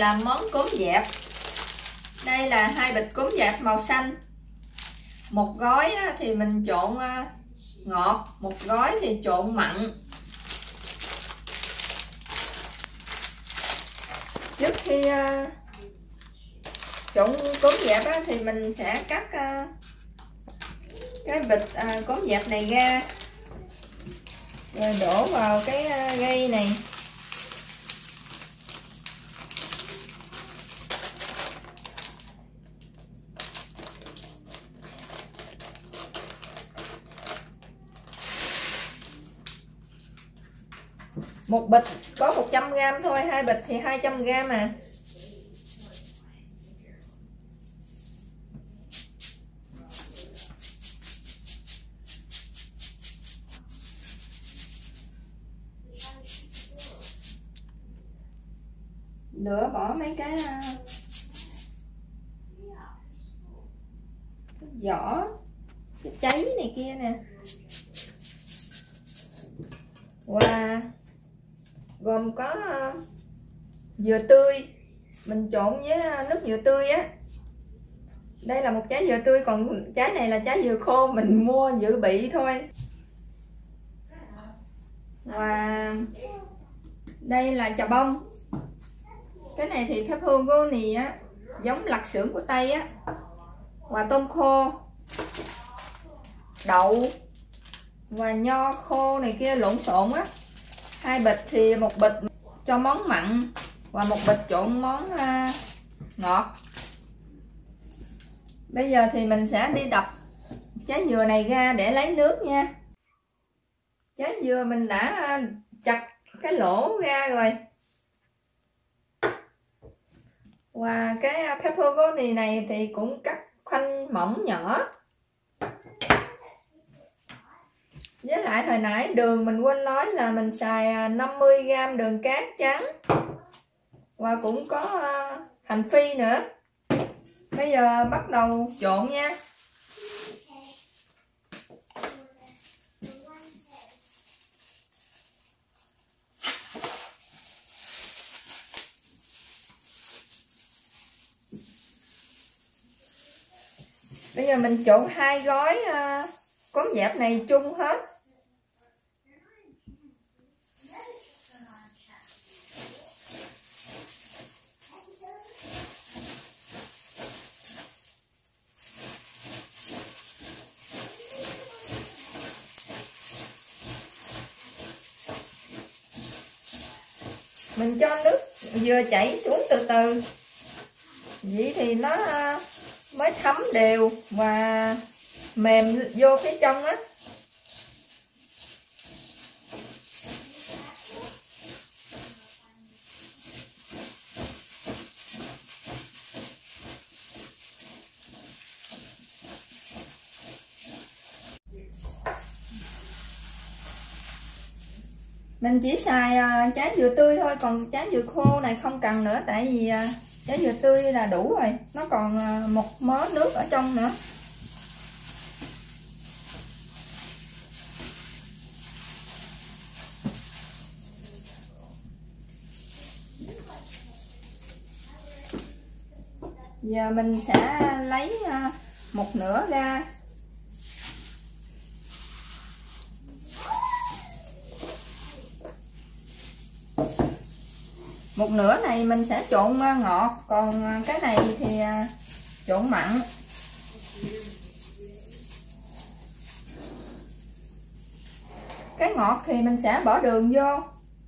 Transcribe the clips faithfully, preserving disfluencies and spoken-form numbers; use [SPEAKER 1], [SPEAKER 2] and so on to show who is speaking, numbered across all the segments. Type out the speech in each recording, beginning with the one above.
[SPEAKER 1] làm món cốm dẹp. Đây là hai bịch cốm dẹp màu xanh. Một gói thì mình trộn ngọt, một gói thì trộn mặn. Trước khi trộn cốm dẹp thì mình sẽ cắt cái bịch cốm dẹp này ra, rồi đổ vào cái gây này. Một bịch có một trăm gam thôi, hai bịch thì hai trăm gam à. Lửa bỏ mấy cái, cái vỏ, cái cháy này kia nè. Wow. Gồm có dừa tươi, mình trộn với nước dừa tươi á. Đây là một trái dừa tươi, còn trái này là trái dừa khô mình mua dự bị thôi. Và đây là chà bông. Cái này thì pepperoni á, giống lạp xưởng của Tây á. Và tôm khô, đậu và nho khô này kia lộn xộn á. Hai bịch thì một bịch cho món mặn và một bịch trộn món uh, ngọt. Bây giờ thì mình sẽ đi đập trái dừa này ra để lấy nước nha. Trái dừa mình đã chặt cái lỗ ra rồi. Và cái pepperoni này thì cũng cắt khoanh mỏng nhỏ. Với lại hồi nãy đường mình quên nói là mình xài năm mươi gam đường cát trắng. Và cũng có hành phi nữa. Bây giờ bắt đầu trộn nha. Bây giờ mình trộn hai gói cốm dẹp này chung hết. Mình cho nước dừa chảy xuống từ từ. Vậy thì nó mới thấm đều và mềm vô phía trong á. Mình chỉ xài trái dừa tươi thôi, còn trái dừa khô này không cần nữa, tại vì trái dừa tươi là đủ rồi, nó còn một mớ nước ở trong nữa. Giờ mình sẽ lấy một nửa ra. Một nửa này mình sẽ trộn ngọt, còn cái này thì trộn mặn. Cái ngọt thì mình sẽ bỏ đường vô.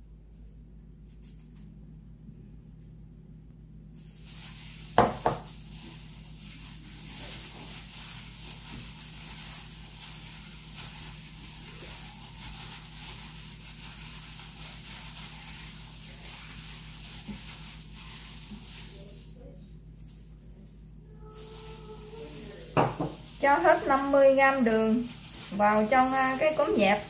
[SPEAKER 1] Cho hết năm mươi gam đường vào trong cái cốm dẹp.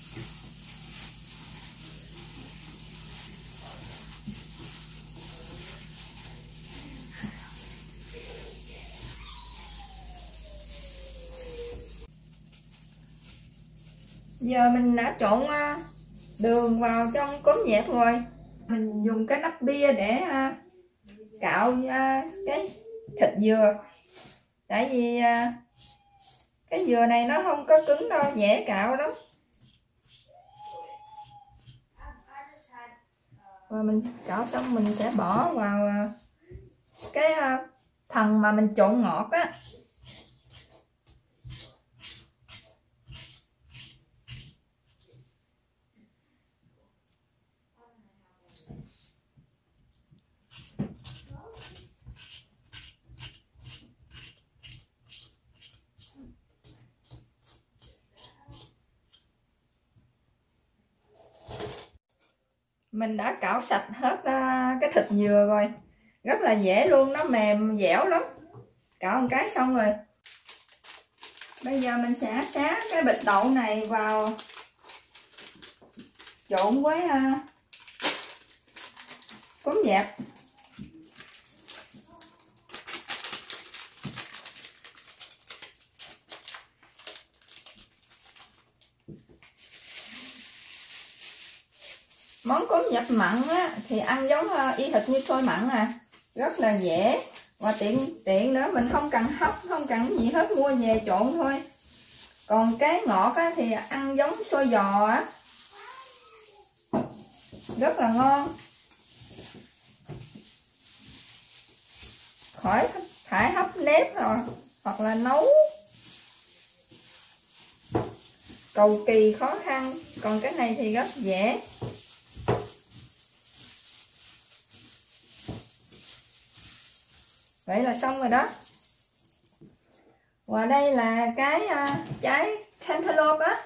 [SPEAKER 1] Giờ mình đã trộn đường vào trong cốm dẹp rồi. Mình dùng cái nắp bia để cạo uh, cái thịt dừa, tại vì uh, cái dừa này nó không có cứng đâu, dễ cạo lắm. Và mình cạo xong mình sẽ bỏ vào uh, cái uh, phần mà mình trộn ngọt á. Mình đã cạo sạch hết uh, cái thịt dừa rồi, rất là dễ luôn, nó mềm dẻo lắm. Cạo một cái xong rồi. Bây giờ mình sẽ xé cái bịch đậu này vào trộn với uh, cốm dẹp. Món cốm dẹp mặn á, thì ăn giống uh, y hệt như xôi mặn à, rất là dễ và tiện tiện nữa, mình không cần hấp, không cần gì hết, mua về trộn thôi. Còn cái ngọt á, thì ăn giống xôi giò á, rất là ngon. Khỏi phải hấp nếp rồi hoặc là nấu cầu kỳ khó khăn, còn cái này thì rất dễ. Vậy là xong rồi đó. Và đây là cái uh, trái cantaloupe á.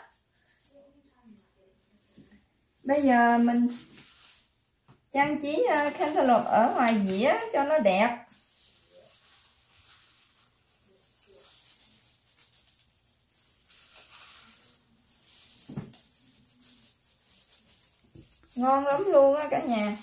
[SPEAKER 1] Bây giờ mình trang trí uh, cantaloupe ở ngoài dĩa cho nó đẹp. Ngon lắm luôn á cả nhà.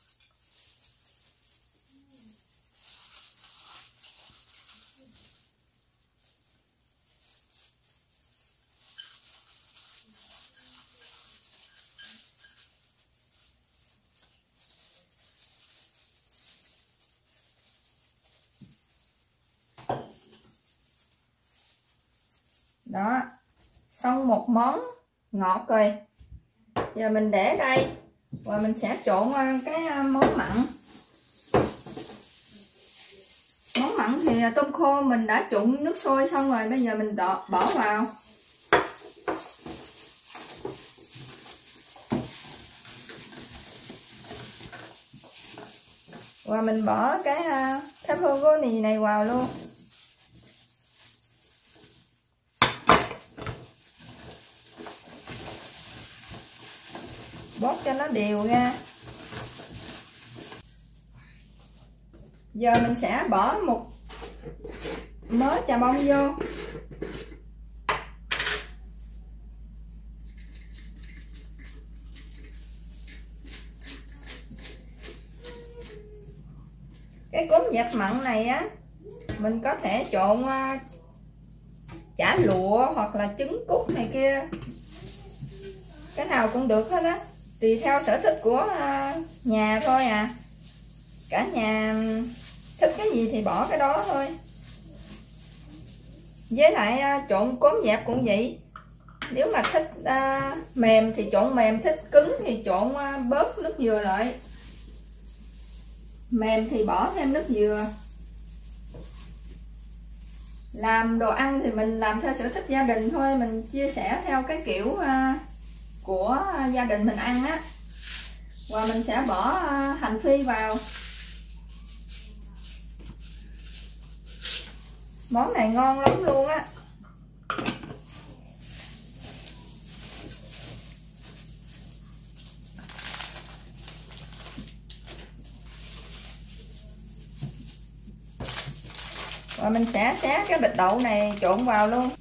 [SPEAKER 1] Đó, xong một món ngọt rồi. Giờ mình để đây và mình sẽ trộn cái món mặn. Món mặn thì tôm khô mình đã trụng nước sôi xong rồi, bây giờ mình đọ, bỏ vào. Và mình bỏ cái uh, pepperoni này vào luôn. Bóp cho nó đều ra. Giờ mình sẽ bỏ một mớ chà bông vô. Cái cốm dẹp mặn này á, mình có thể trộn uh, chả lụa hoặc là trứng cút này kia, cái nào cũng được hết á, tùy theo sở thích của uh, nhà thôi à. Cả nhà thích cái gì thì bỏ cái đó thôi. Với lại uh, trộn cốm dẹp cũng vậy, nếu mà thích uh, mềm thì trộn mềm, thích cứng thì trộn uh, bớt nước dừa lại, mềm thì bỏ thêm nước dừa. Làm đồ ăn thì mình làm theo sở thích gia đình thôi, mình chia sẻ theo cái kiểu uh, của gia đình mình ăn á. Và mình sẽ bỏ uh, hành phi vào. Món này ngon lắm luôn á. Và mình sẽ xé cái bịch đậu này trộn vào luôn.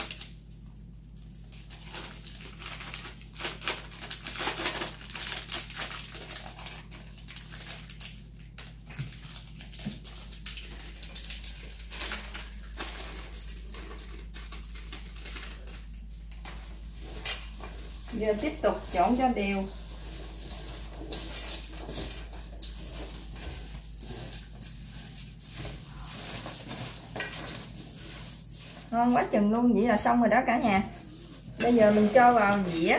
[SPEAKER 1] Giờ tiếp tục trộn cho đều. Ngon quá chừng luôn. Vậy là xong rồi đó cả nhà. Bây giờ mình cho vào dĩa.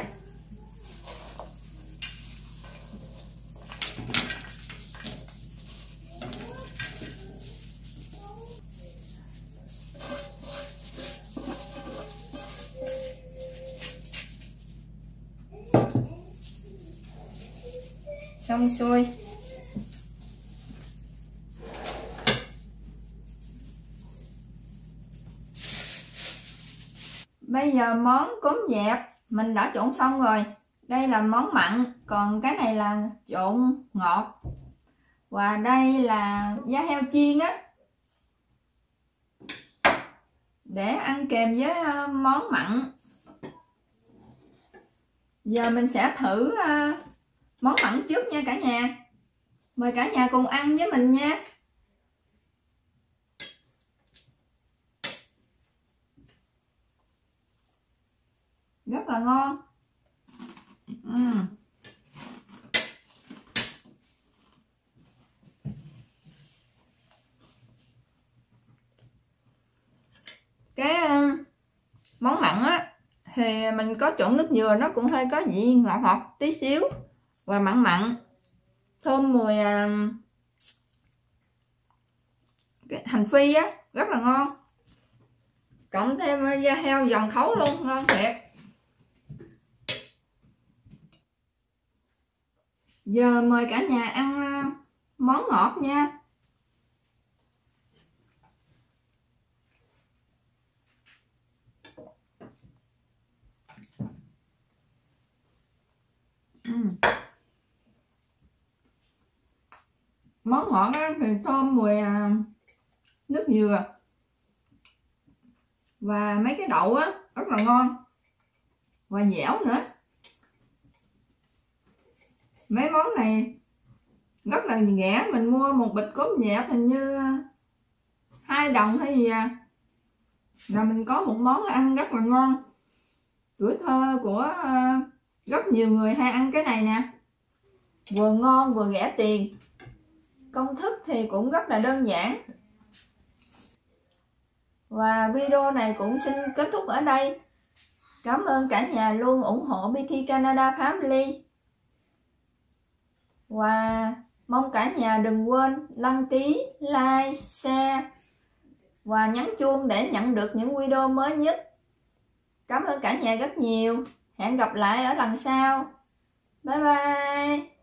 [SPEAKER 1] Xong xuôi. Bây giờ món cốm dẹp mình đã trộn xong rồi. Đây là món mặn, còn cái này là trộn ngọt. Và đây là da heo chiên á, để ăn kèm với món mặn. Giờ mình sẽ thử món mặn trước nha cả nhà. Mời cả nhà cùng ăn với mình nha. Rất là ngon. uhm. Cái món mặn á thì mình có trộn nước dừa, nó cũng hơi có vị ngọt ngọt tí xíu và mặn mặn, thơm mùi cái hành phi á, rất là ngon. Cộng thêm da heo giòn khấu luôn, ngon thiệt. Giờ mời cả nhà ăn món ngọt nha. uhm. Món ngọt đó thì thơm mùi nước dừa và mấy cái đậu á, rất là ngon và dẻo nữa. Mấy món này rất là rẻ, mình mua một bịch cốm dẹp hình như hai đồng hay gì à, là mình có một món ăn rất là ngon. Tuổi thơ của rất nhiều người hay ăn cái này nè, vừa ngon vừa rẻ tiền. Công thức thì cũng rất là đơn giản. Và video này cũng xin kết thúc ở đây. Cảm ơn cả nhà luôn ủng hộ bê tê Canada Family. Và mong cả nhà đừng quên đăng ký, like, share và nhấn chuông để nhận được những video mới nhất. Cảm ơn cả nhà rất nhiều. Hẹn gặp lại ở lần sau. Bye bye.